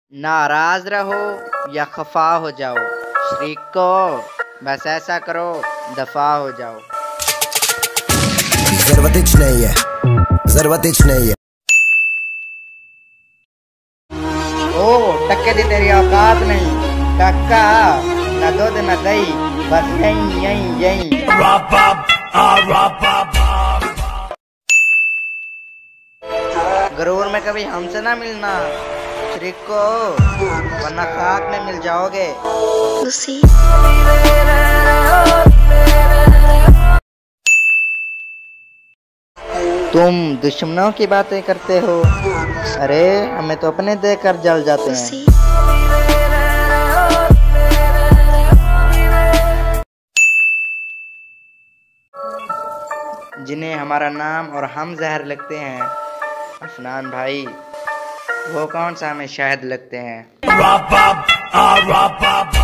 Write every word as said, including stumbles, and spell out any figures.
नाराज रहो या खफा हो जाओ, शरीक को बस ऐसा करो दफा हो जाओ। जरूरत हिच नहीं है, जरूरत हिच नहीं है। ओ टक्के दी तेरी औकात नहीं, टक्का न दूध न दही, बस यहीं यहीं यहीं। गरूर में कभी हमसे ना मिलना शरीक को, वरना खाक में मिल जाओगे। तुम दुश्मनों की बातें करते हो, अरे हमें तो अपने देखकर जल जाते हैं। जिन्हें हमारा नाम और हम जहर लगते हैं, अफनान भाई वो कौन सा हमें शहद लगते हैं।